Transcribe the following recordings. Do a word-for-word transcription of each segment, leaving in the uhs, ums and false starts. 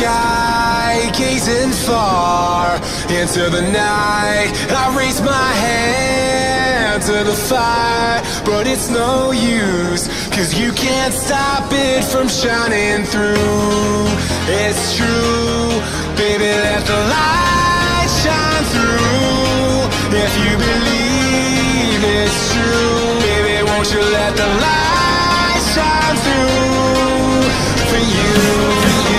sky, gazing far into the night. I raise my hand to the fire, but it's no use, cause you can't stop it from shining through. It's true, baby, let the light shine through. If you believe it's true, baby, won't you let the light shine through for you.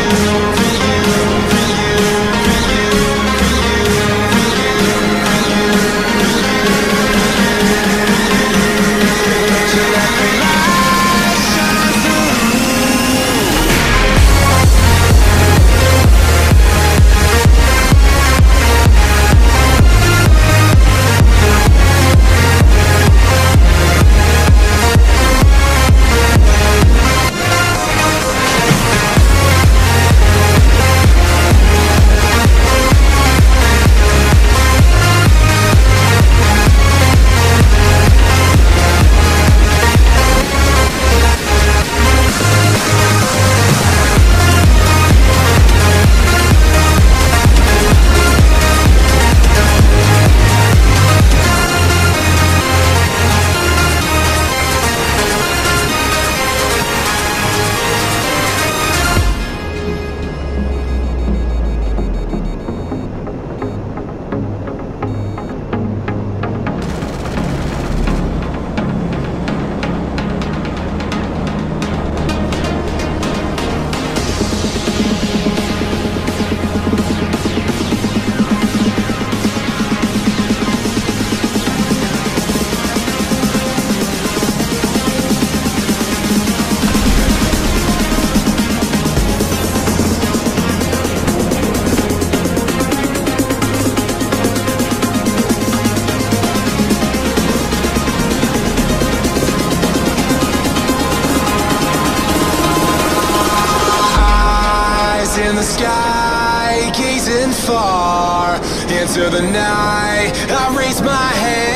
In the sky, gazing far into the night. I raise my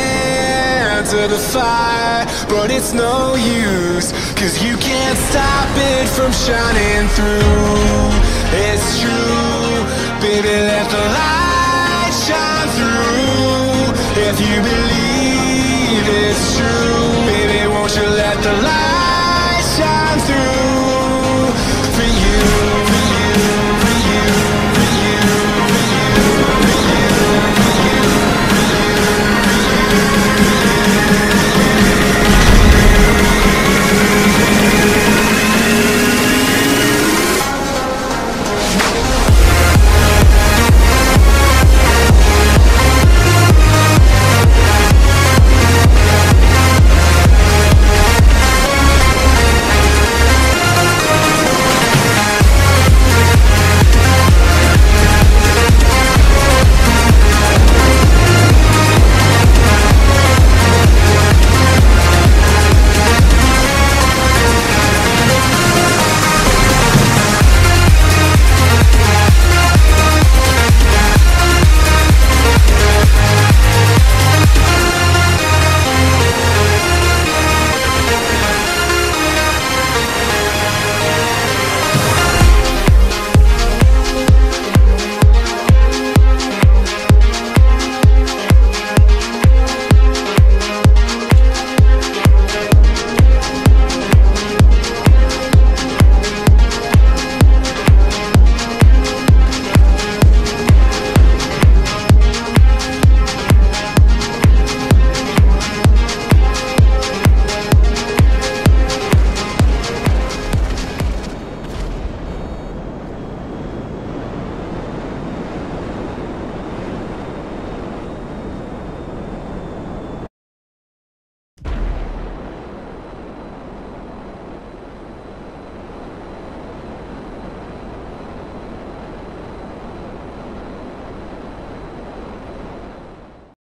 hand to the fire, but it's no use, cause you can't stop it from shining through. It's true, baby, let the light shine through. If you believe it's true, baby, won't you let the light